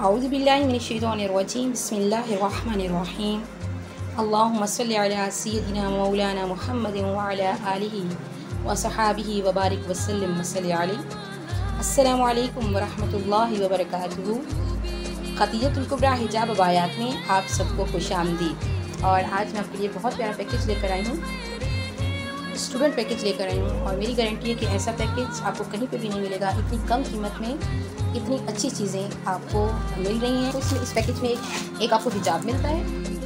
औज़ु बिल्लाहि मिनश्शैतानिर्रजीम बिस्मिल्लाहिर्रहमानिर्रहीम अल्लाहुम्मा सल्लि अला सय्यिदिना मौलाना मुहम्मदिन व अला आलिहि व सहाबिहि व बारिक व सल्लिम व सल्लि अलैहि। अस्सलामु अलैकुम व रहमतुल्लाहि व बरकातुहू। खदीजतुल कुबरा हिजाब अबायात में आप सबको खुशामदीद। और आज मैं आपके लिए बहुत प्यारा पैकेज लेकर आई हूँ, स्टूडेंट पैकेज लेकर आई हूँ। और मेरी गारंटी है कि ऐसा पैकेज आपको कहीं पे भी नहीं मिलेगा। इतनी कम कीमत में इतनी अच्छी चीज़ें आपको मिल रही हैं। तो इसमें इस पैकेज में एक आपको हिजाब मिलता है,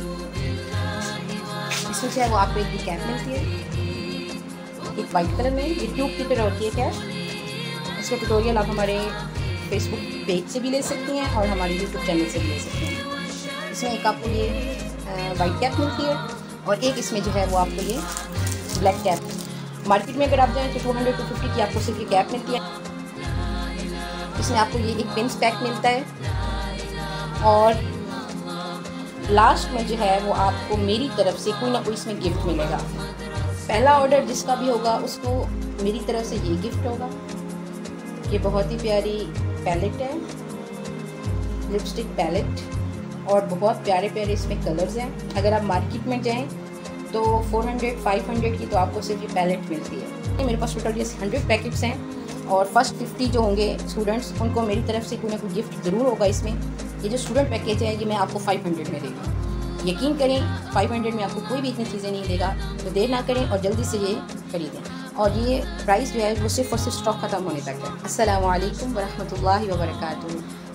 इसमें जो है वो आपको एक कैप मिलती है एक वाइट कलर में, ये ट्यूब की तरह होती है कैप। इसका ट्यूटोरियल आप हमारे फेसबुक पेज से भी ले सकती हैं और हमारे यूट्यूब चैनल से भी ले सकते हैं। इसमें एक आपको ये वाइट कैप मिलती है और एक इसमें जो है वो आपको ये ब्लैक कैप। मार्केट में अगर आप जाएँ तो 200-250 की आपको सिर्फ ये कैप मिलती है। इसमें आपको ये एक पिन पैक मिलता है और लास्ट में जो है वो आपको मेरी तरफ से कोई ना कोई इसमें गिफ्ट मिलेगा। पहला ऑर्डर जिसका भी होगा उसको मेरी तरफ से ये गिफ्ट होगा। ये बहुत ही प्यारी पैलेट है, लिपस्टिक पैलेट, और बहुत प्यारे प्यारे इसमें कलर्स हैं। अगर आप मार्केट में जाएं तो 400-500 की तो आपको सिर्फ ये पैलेट मिलती है। मेरे पास टोटल ये 100 पैकेट्स हैं और फर्स्ट 50 जो होंगे स्टूडेंट्स उनको मेरी तरफ से कोई ना कोई गिफ्ट ज़रूर होगा। इसमें ये जो स्टूडेंट पैकेज है ये मैं आपको 500 में देगा। यकीन करें 500 में आपको कोई भी इतनी चीज़ें नहीं देगा, तो देर ना करें और जल्दी से ये खरीदें। और ये प्राइस जो है वो सिर्फ और सिर्फ स्टॉक ख़त्म होने तक है। अस्सलामु अलैकुम व रहमतुल्लाहि व बरकातुहू।